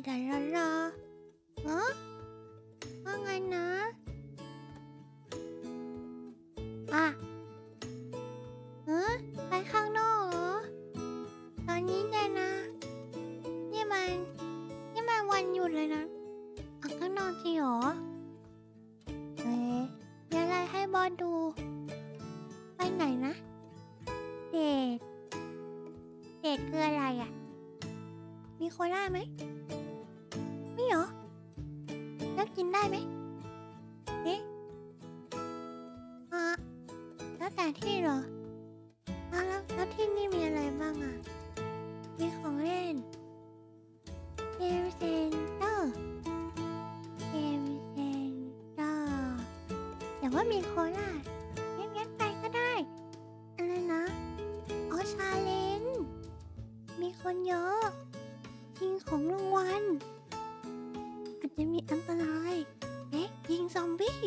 ดารารอฮะว่าไงนะอ่ะไปข้างนอกเหรอตอนนี้เลยนะนี่มันวันหยุดเลยนะออกข้างนอกจริงเหรอมีอะไรให้บอสดูไปไหนนะเดทคืออะไรอ่ะมีโคล่าไหมไม่เหรอแล้วกินได้ไหมแล้วแต่ที่เหรอแล้วที่นี่มีอะไรบ้างอ่ะมีของเล่นเกมเซ็นเตอร์แต่ว่ามีโคล่างั้นไปก็ได้อะไรนะชาเลนจ์มีคนเยอะยิงของรางวัลอาจจะมีอันตรายยิงซอมบี้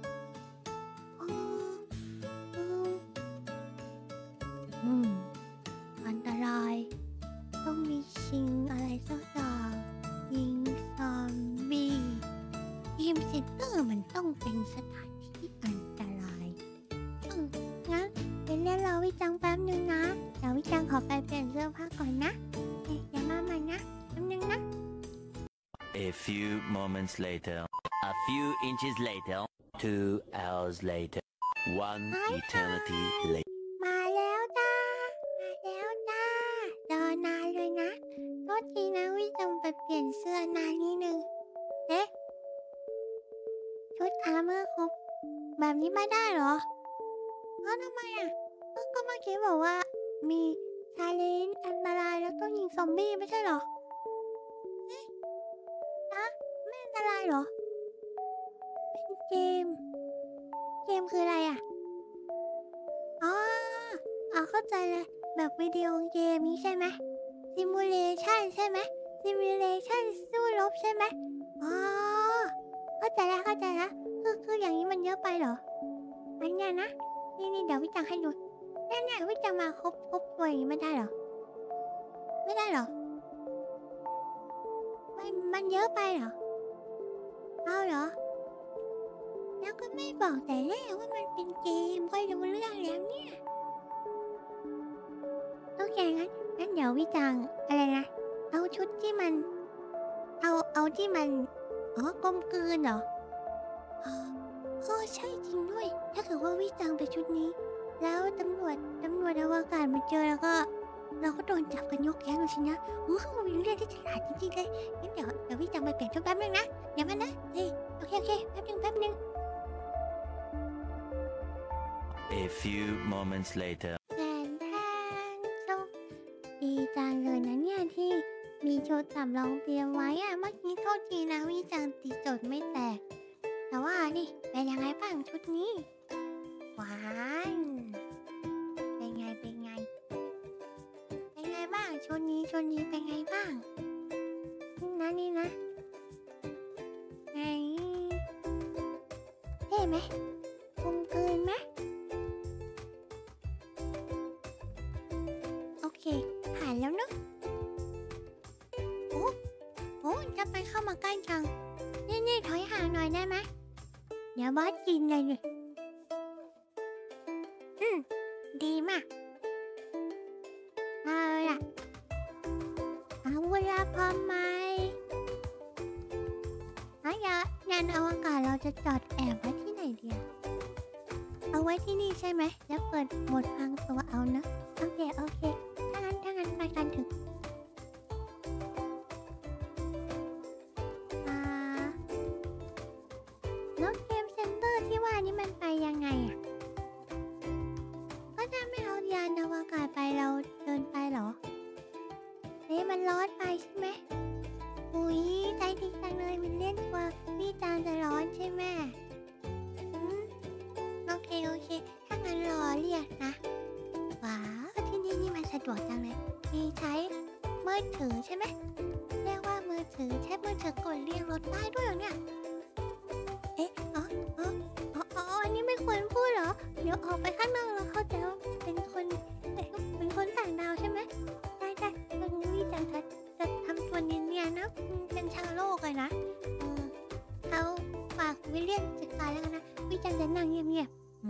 อันตรายต้องมีชิงอะไรสักอย่างยิงซอมบี้ทีมเซ็นเตอร์มันต้องเป็นสถานที่อันตรายงั้นเป็นเล่นรอวิจังแป๊บนึงนะเดี๋ยววิจังขอไปเปลี่ยนเสื้อผ้าก่อนนะอย่ามาใหม่นะแป๊บนึงนะ A few moments later, a few inches later, 2 hours later, 1 eternity later. มาแล้วจ้ารอนานเลยนะโทษทีนะวิจังไปเปลี่ยนเสื้อนานนิดนึงชุดอาร์เมอร์ครบแบบนี้ไม่ได้เหรอทำไมอ่ะก็เมื่อกี้บอกว่ามีชาเลนจ์อันตรายแล้วต้องยิงซอมบี้ไม่ใช่เหรอไม่อันตรายเหรอเป็นเกมคืออะไรอ่ะเข้าใจเลยแบบวิดีโอเกมนี้ใช่ไหมซิมูเลชันใช่ไหมซิมูเลชันสู้รบใช่ไหมเข้าใจแล้วคืออย่างนี้มันเยอะไปเหรออันเนี้ยนะนี่เดี๋ยววิจังให้ดูเนี่ยวิจังมาครบตัวอย่างนี้ไม่ได้เหรอมันเยอะไปเหรอเอาเหรอแล้วก็ไม่บอกแต่แรกว่ามันเป็นเกมก็รู้เรื่องแล้วเนี่ยโอเคงั้นเดี๋ยววิจังอะไรนะเอาชุดที่มันเอาที่มันกลมกลืนเหรอใช่จริงด้วยถ้าเกิดว่าวิจังไปชุดนี้แล้วตำรวจอวกาศมาเจอแล้วก็เราก็โดนจับกันยกแก๊งเลยสินะมีเรื่องที่ฉลาดจริงๆเลยงั้นเดี๋ยววิจังไปเปลี่ยนชุดแป๊บนึงนะเดี๋ยวมันนะโอเคแป๊บนึง A few moments later. แทนโชคดีจังเลยนะเนี่ยที่มีชุดสำรองเตรียมไว้เมื่อกี้โทษทีนะวิจังตีโจทย์ไม่แตกแต่ว่านี่เป็นยังไงบ้างชุดนี้หวานเป็นไงบ้างชุดนี้เป็นไงบ้างนี่นะไงเท่ไหมกลมกลืนไหมโอเคผ่านแล้วเนอะโอ้จะไปเข้ามาใกล้จังนี่ถอยห่างหน่อยได้ไหมเดี๋ยวบอสกินเลยดีมากเอาล่ะเอาเวลาพร้อมไหมงานอวกาศเราจะจอดแอบไว้ที่ไหนดีเอาไว้ที่นี่ใช่ไหมแล้วเปิดโหมดพรางตัวเอานะโอเคถ้างั้นไปกันเถอะแล้วเกมเซ็นเตอร์ที่ว่านี่มันไปยังไงก็ถ้าไม่เอายานอวกาศไปเราเดินไปเหรอมันร้อนไปใช่ไหมอุ๊ยใจดีจังเลยมันเล่นกว่าพี่จางจะร้อนใช่ไหมโอเคถ้างั้นรอเรียกนะว้าวที่นี่มันสะดวกจังเลยมีใช้มือถือใช่ไหมเรียกว่ามือถือใช้มือถือกดเรียกรถได้ด้วยเหรอเนี่ยอันนี้ไม่ควรพูดเหรอเดี๋ยวออกไปข้างนอกแล้วเขาจะเป็นคนต่างดาวใช่ไหมได้ตรงนี้จังจะทำตัวเนีอะนะเป็นชาวโลกเลยนะเขาฝากวิลเลียมจัดการแล้วกันนะวิจังจะนั่งเงียบๆ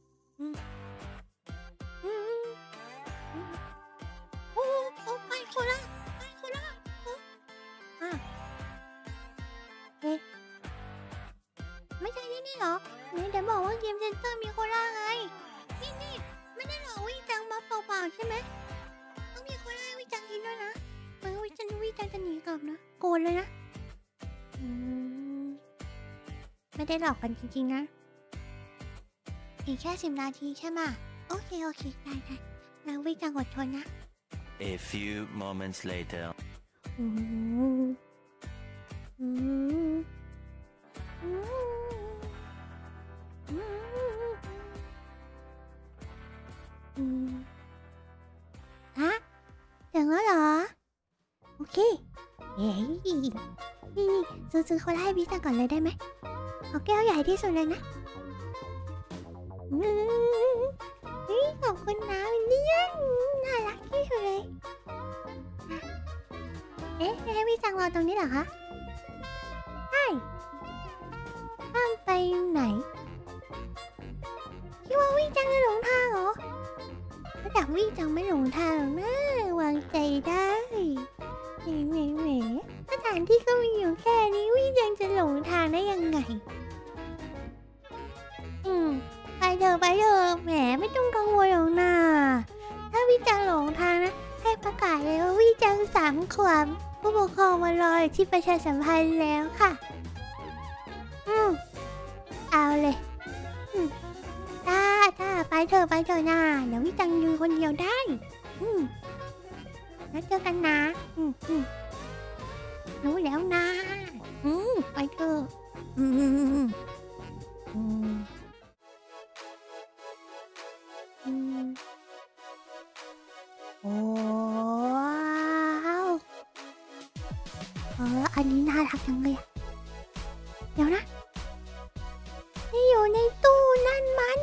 โอ้ไปโคราชเอ๊ะไม่ใช่นี่เหรอไหนเดี๋ยวบอกว่าเกมเซ็นเตอร์มีโคราชไงนี่ไม่ได้หรอวิจังมาเปล่าๆใช่ไหมต้องมีโคราชวิจังกินด้วยนะวิจังจะหนีกลับนะโกรธเลยนะไม่ได้หลอกกันจริงๆนะอีกแค่10 นาทีใช่ไหมโอเคได้แล้ววิจังอดทนนะ A few moments later. ฮะถึงแล้วเหรอโอเคเฮ้ยนี่ซื้อโคลาให้พี่จังก่อนเลยได้ไหมเอาแก้วใหญ่ที่สุดเลยนะขอบคุณนะวินเลียนน่ารักที่สุดเลยให้พี่จังรอตรงนี้เหรอคะใช่ห้ามไปไหนคิดว่าวิจังจะหลงทางเหรอแต่วิจังไม่หลงทางนะวางใจได้แหมสถานที่ก็มีอยู่แค่นี้วิจังจะหลงทางได้ยังไงไปเถอะแหมไม่ต้องกังวลหรอกนะถ้าวิจังหลงทางนะให้ประกาศเลยว่าวิจัง3 ขวบผู้ปกครองมารอที่ประชาสัมพันธ์แล้วค่ะเอาเลยถ้าไปเถอะนะเดี๋ยววิจังยืนคนเดียวได้แล้วเจอกันนะรู้แล้วนะไปเถอะโอ้ว้าวอันนี้น่ารักจังเลยเดี๋ยวนะที่อยู่ในตู้นั่นมัน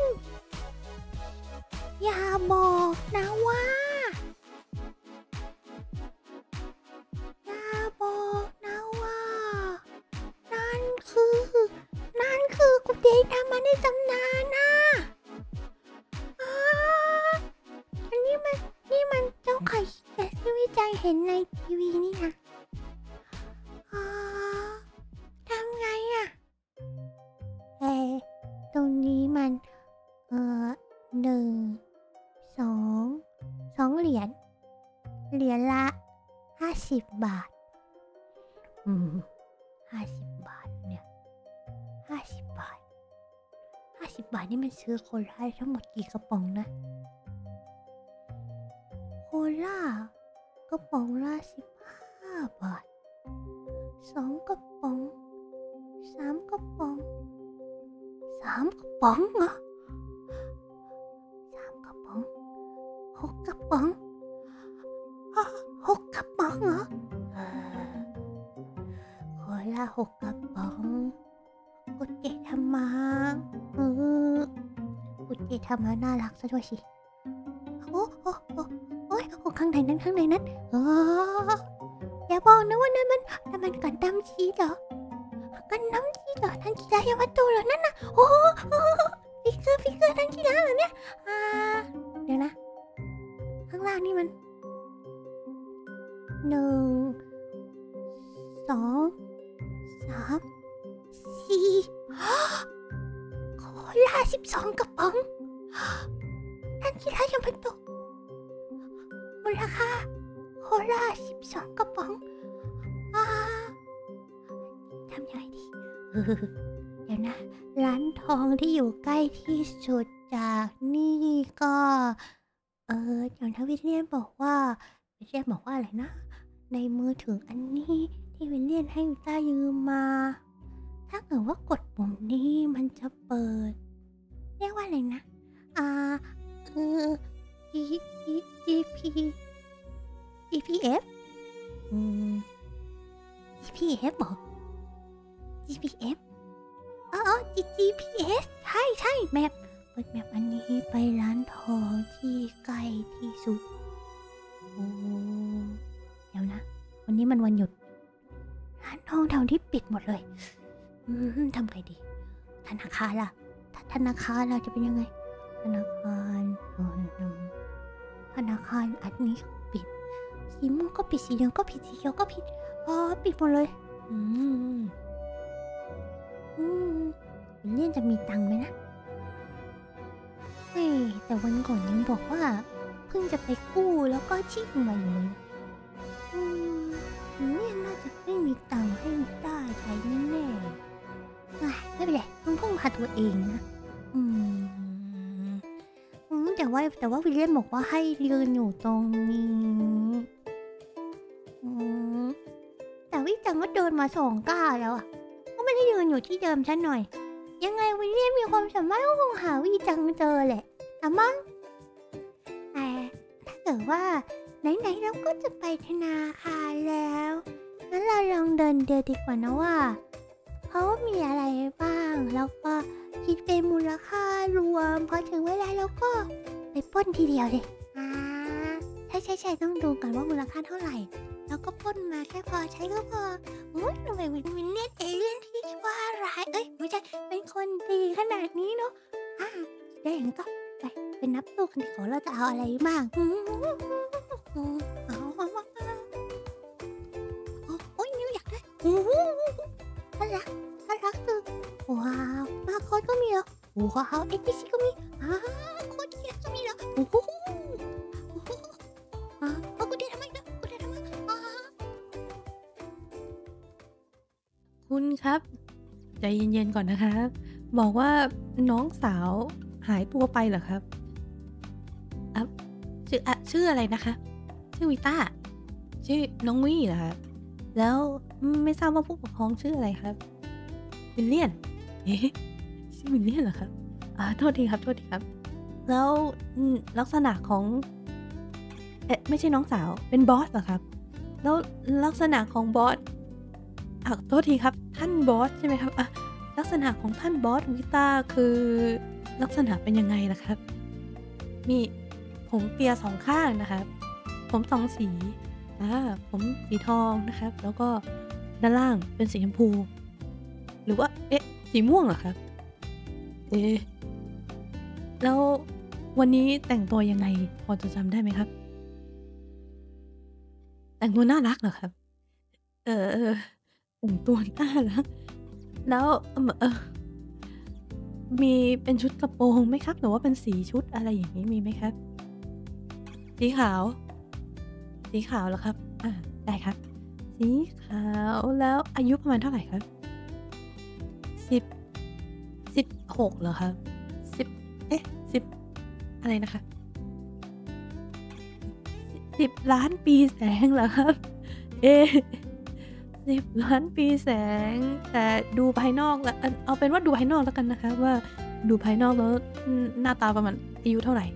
อย่าบอกนะว่านั่นคือกุเดย์ทำมาในตำนานนะอันนี้มันเจ้าไข่แต่ที่วิจัยเห็นในทีวีนี่นะทำไงอะตรงนี้มัน2 เหรียญละ50 บาท50 บาทเนี่ย50 บาทนี่มันซื้อโคลาทั้งหมดกี่กระป๋องนะโคลากระป๋องละ15 บาท2 กระป๋อง3 กระป๋อง3 กระป๋องเหรอ3 กระป๋อง6 กระป๋อง6 กระป๋องเหรอโคลา6 กระป๋องกุเดย์ทำมาน่ารักซะด้วยสิโอ้ข้างในนั้นอย่าบอกนะว่านั่นมันกันน้ำชีเหรอท่านกีฬายาวัตโตเหรอนั่นน่ะโอ้ฟิกเกอร์ท่านกีฬาเหรอเนี่ยเดี๋ยวนะข้างล่างนี่มัน1 2 3 4โคลา12 กระป๋องท่านกีฬายาวัตโตมูลค่าโคลา12 กระป๋องทำยังไงดีเดี๋ยวนะร้านทองที่อยู่ใกล้ที่สุดจากนี่ก็เดี๋ยวนะวิลเลียนบอกว่าอะไรนะในมือถืออันนี้ที่วิลเลียนให้วิต้ายืมมาถ้าเกิดว่ากดปุ่มนี้มันจะเปิดเรียกว่าอะไรนะGPS GPS บอก GPS GPS ใช่แมปเปิดแมปอันนี้ไปร้านทองที่ใกล้ที่สุดเดี๋ยวนะวันนี้มันวันหยุดห้องแถวที่ปิดหมดเลยทำไงดีธนาคารล่ะธนาคารเราจะเป็นยังไงธนาคารธนาคารอันนี้ปิดสีม่วงก็ปิดสีเหลืองก็ผิดสีเขียวก็ผิดปิดหมดเลยเลี่ยนจะมีตังค์ไหมนะเฮ้ยแต่วันก่อนยังบอกว่าเพิ่งจะไปกู้แล้วก็ชิ่งมาอยู่เลยเนี่ยน่าจะไม่มีตังค์ให้ได้ใช้แน่ๆไม่เป็นไรต้องพึ่งพาตัวเองนะแต่ว่าวิลเลียมบอกว่าให้ยืนอยู่ตรงนี้แต่วิจังก็เดินมา2 ก้าวแล้วอ่ะก็ไม่ได้ยืนอยู่ที่เดิมฉันหน่อยยังไงวิลเลียมมีความสามารถก็คงหาวิจังเจอแหละมั้งแต่ถ้าเกิดว่าไหนๆเราก็จะไปธนาคารแล้วงั้นเราลองเดินเดียวดีกว่านะว่าเขามีอะไรบ้างแล้วก็คิดเป็นมูลค่ารวมพอถึงเวลาเราก็ไปปล้นทีเดียวเลยใช่ต้องดูก่อนว่ามูลค่าเท่าไหร่แล้วก็ปล้นมาแค่พอใช้ก็พอทำไมวินเนตเอเลี่ยนที่ว่าร้ายไม่ใช่เป็นคนดีขนาดนี้เนาะได้อย่างนั้นก็ไปนับตู้กันดีกว่าเราจะเอาอะไรบ้างโอ้ยนิวอยากได้น่ารักสุดว้าวมาโค้ดก็มีเหรอว้าวเอ็กซ์ซีก็มีโค้ดเกียร์ก็มีเหรอกูได้ทำไมนะคุณครับใจเย็นๆก่อนนะครับบอกว่าน้องสาวหายตัวไปเหรอครับชื่ออะไรนะคะชื่อวิต้าชื่อน้องวี่เหรอครับแล้วไม่ทราบว่าผู้ปกครองชื่ออะไรครับวิลเลียนชื่อวิลเลียนเหรอครับโทษทีครับแล้วลักษณะของไม่ใช่น้องสาวเป็นบอสเหรอครับแล้วลักษณะของบอสโทษทีครับท่านบอสใช่ไหมครับลักษณะของท่านบอสวิต้าคือลักษณะเป็นยังไงล่ะครับมีผมเปีย2 ข้างนะครับผม2 สีผมสีทองนะครับแล้วก็ด้านล่างเป็นสีชมพูหรือว่าสีม่วงเหรอครับแล้ววันนี้แต่งตัวยังไงพอจะจำได้ไหมครับแต่งตัวน่ารักเหรอครับแต่งตัวน่ารักแล้วมีเป็นชุดกระโปรงไหมครับหรือว่าเป็นสีชุดอะไรอย่างนี้มีไหมครับสีขาวเหรอครับได้ครับสีขาวแล้วอายุประมาณเท่าไหร่ครับ16เหรอครับ10อะไรนะคะ10 ล้านปีแสงเหรอครับ10 ล้านปีแสงแต่ดูภายนอกแล้วเอาเป็นว่าดูภายนอกแล้วกันนะคะว่าดูภายนอกแล้วหน้าตาประมาณอายุเท่าไหร่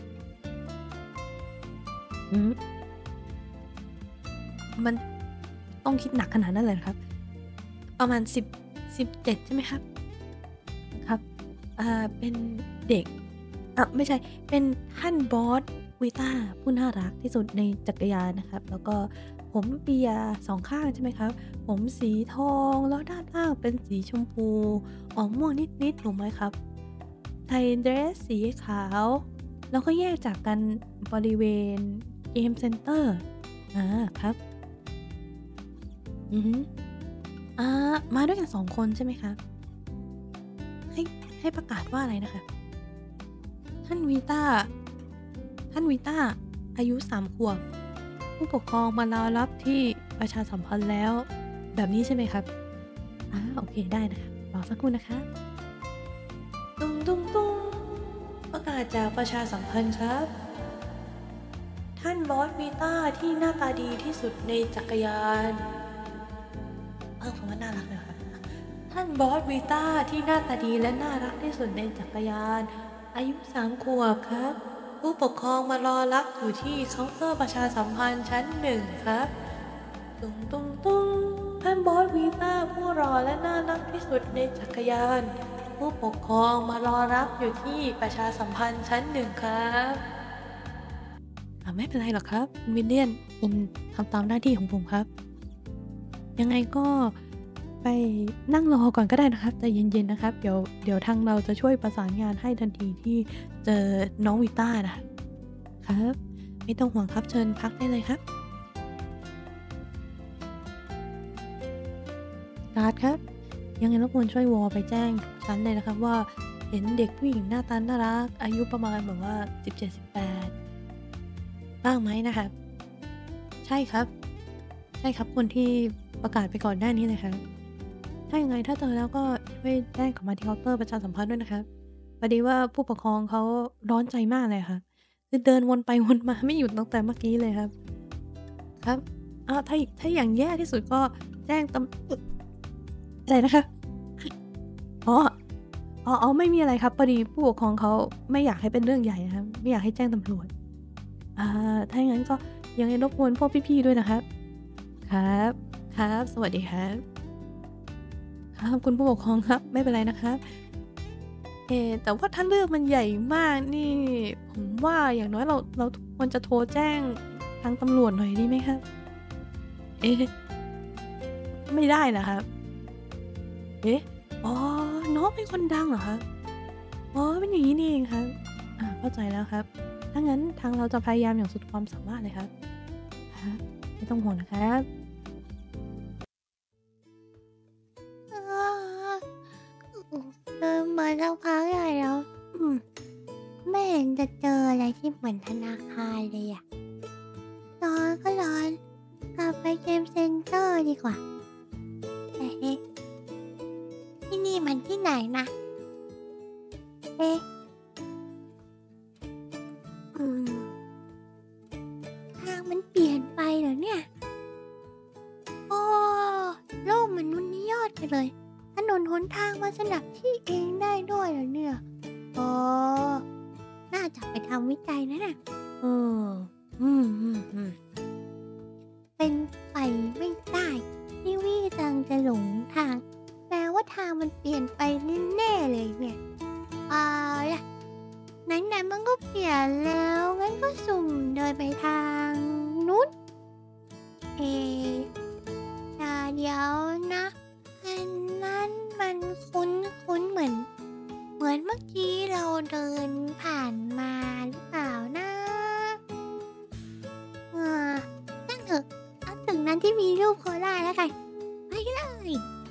มันต้องคิดหนักขนาดนั้นเลยครับประมาณ17ใช่ไหมครับครับเป็นเด็กไม่ใช่เป็นท่านบอสวิต้าผู้น่ารักที่สุดในจักรยานนะครับแล้วก็ผมเปีย2 ข้างใช่ไหมครับผมสีทองแล้วด้านล่างเป็นสีชมพูออกม่วงนิดๆถูกไหมครับใส่เดรสสีขาวแล้วก็แยกจากกันบริเวณเกมเซ็นเตอร์ครับมาด้วยกัน2 คนใช่ไหมครับให้ประกาศว่าอะไรนะคะท่านวีต้าอายุ3 ขวบผู้ปกครองมารอรับที่ประชาสัมพันธ์แล้วแบบนี้ใช่ไหมครับโอเคได้นะคะรอสักครู่นะคะตุ้งประกาศจากประชาสัมพันธ์ครับท่านบอสวีต้าที่หน้าตาดีที่สุดในจักรยานคำว่าน่ารักเลยครับท่านบอสวีต้าที่หน้าตาดีและน่ารักที่สุดในจักรยานอายุ3 ขวบครับผู้ปกครองมารอรับอยู่ที่เคาน์เตอร์ประชาสัมพันธ์ชั้น 1ครับตุ้งท่านบอสวีต้าผู้รอและน่ารักที่สุดในจักรยานผู้ปกครองมารอรับอยู่ที่ประชาสัมพันธ์ชั้น 1ครับไม่เป็นไรหรอกครับวิลเลียนผมทำตามหน้าที่ของผมครับยังไงก็ไปนั่งรอก่อนก็ได้นะครับใจเย็นๆนะครับเดี๋ยวทางเราจะช่วยประสานงานให้ทันทีที่เจอน้องวีต้านะครับไม่ต้องห่วงครับเชิญพักได้เลยครับการ์ดครับยังไงรบกวนช่วยวอลไปแจ้งทุกชั้นเลยนะครับว่าเห็นเด็กผู้หญิงหน้าตาน่ารักอายุประมาณแบบว่า17-18บ้างไหมนะครับใช่ครับคนที่ประกาศไปก่อนหน้านี้เลยครับถ้ายังไงถ้าเจอแล้วก็ช่วยแจ้งกลับมาที่เคาน์เตอร์ประชาสัมพันธ์ด้วยนะครับพอดีว่าผู้ปกครองเขาร้อนใจมากเลยค่ะคือเดินวนไปวนมาไม่หยุดตั้งแต่เมื่อกี้เลยครับครับถ้าอย่างแย่ที่สุดก็แจ้งอะไรนะคะอ๋อไม่มีอะไรครับพอดีผู้ปกครองเขาไม่อยากให้เป็นเรื่องใหญ่นะครับไม่อยากให้แจ้งตำรวจถ้าอย่างนั้นก็ยังไงรบกวนพวกพี่ๆด้วยนะครับครับสวัสดีครับคุณผู้ปกครองครับไม่เป็นไรนะครับแต่ว่าถ้าเรื่องมันใหญ่มากนี่ผมว่าอย่างน้อยเราควรจะโทรแจ้งทางตำรวจหน่อยดีไหมครับเอ๊ะไม่ได้เหรอครับอ๋อน้องเป็นคนดังเหรอครับอ๋อเป็นอย่างนี้นี่เองครับเข้าใจแล้วครับถ้างั้นทางเราจะพยายามอย่างสุดความสามารถเลยครับไม่ต้องห่วงนะครับเดินมาสักพักใหญ่แล้วไม่เห็นจะเจออะไรที่เหมือนธนาคารเลยอะร้อนก็ร้อนกลับไปเกมเซ็นเตอร์ดีกว่าที่นี่มันที่ไหนนะทางมันเปลี่ยนไปเหรอเนี่ยโอ้โลกมนุษย์นี่ยอดไปเลยถนนหนทางมาสลับที่เองได้ด้วยเหรอเนี่ยน่าจะไปทำวิจัยนะน่ะเป็นไปไม่ได้ที่วี่จังจะหลงทางแปลว่าทางมันเปลี่ยนไปแน่ๆเลยเนี่ยล่ะไหนๆมันก็เปลี่ยนแล้วงั้นก็สุ่มเดินไปทางนู้นเดี๋ยวนะอันนั้นมันคุ้นเหมือนเมื่อกี้เราเดินผ่านมาหรือเปล่านะนั่งเถอะเอาตึกนั้นที่มีรูปโคราชแล้วกันไปเลย